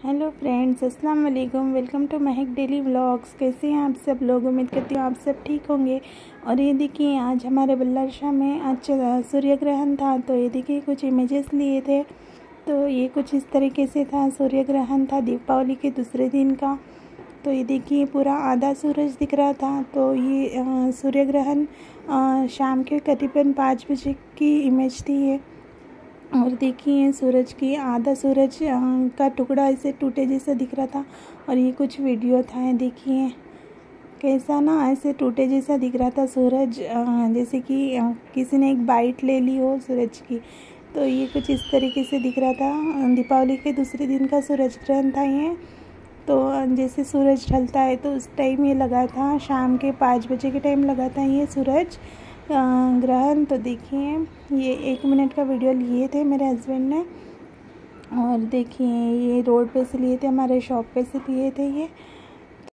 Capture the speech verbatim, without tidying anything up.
Hello friends, अस्सलाम वालेकुम। Welcome to Mahak daily vlogs. कैसे हैं आप सब लोग? उम्मीद करती हूँ आप सब ठीक होंगे। और ये देखिए, आज हमारे बल्लर शाह में आज सूर्य ग्रहण था, तो ये देखिए कुछ इमेजेस लिए थे। तो ये कुछ इस तरीके से था, सूर्य ग्रहण था दीपावली के दूसरे दिन का। तो ये देखिए पूरा आधा सूरज दिख रहा था। तो ये सूर्य ग्रहण शाम के करीबन पाँच बजे की इमेज थी ये। और देखिए सूरज की आधा सूरज का टुकड़ा ऐसे टूटे जैसा दिख रहा था। और ये कुछ वीडियो था, ये देखिए कैसा ना ऐसे टूटे जैसा दिख रहा था सूरज, जैसे कि किसी ने एक बाइट ले ली हो सूरज की। तो ये कुछ इस तरीके से दिख रहा था। दीपावली के दूसरे दिन का सूरज ग्रहण था ये। तो जैसे सूरज ढलता है तो उस टाइम ये लगा था, शाम के पाँच बजे के टाइम लगा था ये सूरज ग्रहण। तो देखिए ये एक मिनट का वीडियो लिए थे मेरे हस्बैंड ने। और देखिए ये रोड पे से लिए थे, हमारे शॉप पे से लिए थे ये।